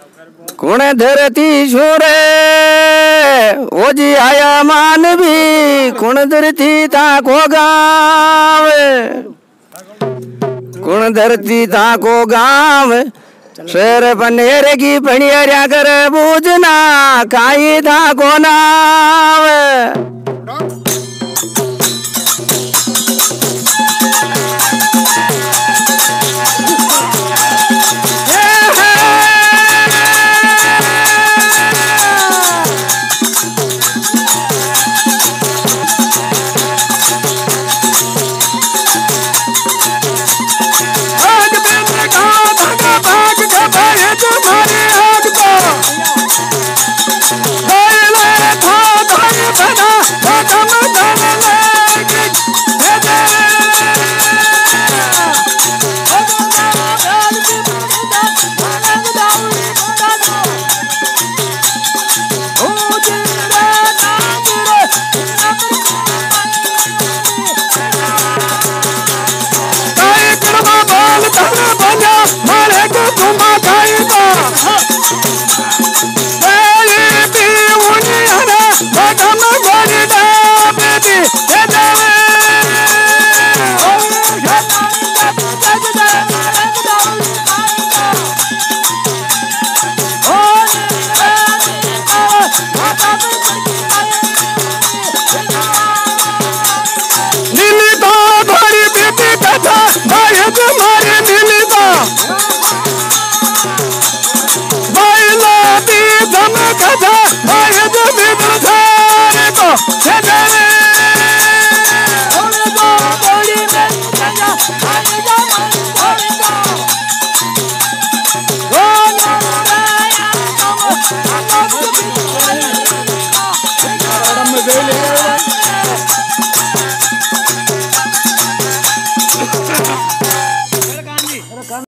कुण धरती छोरे ओ जी आया मानवी कुण धरती था को गाँव कुण धरती था को गाँव शेर बनेर की पणियरिया कर बूझना काई था को नाव